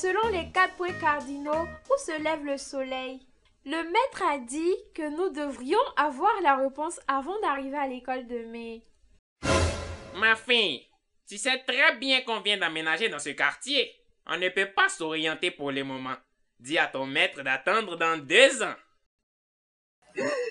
selon les 4 points cardinaux où se lève le soleil. Le maître a dit que nous devrions avoir la réponse avant d'arriver à l'école demain. Ma fille, tu sais très bien qu'on vient d'aménager dans ce quartier. On ne peut pas s'orienter pour le moment. Dis à ton maître d'attendre dans 2 ans.